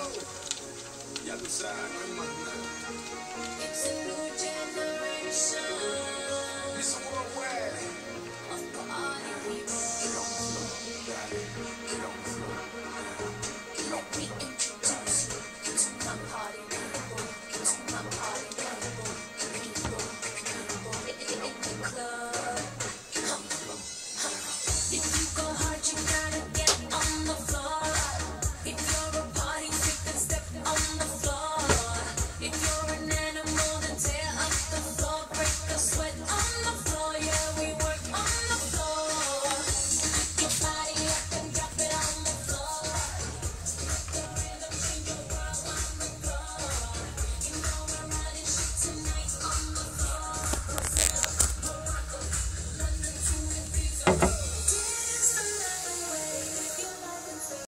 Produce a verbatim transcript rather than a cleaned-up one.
The other side, no man. It's a new generation. It's a worldwide. Of party people.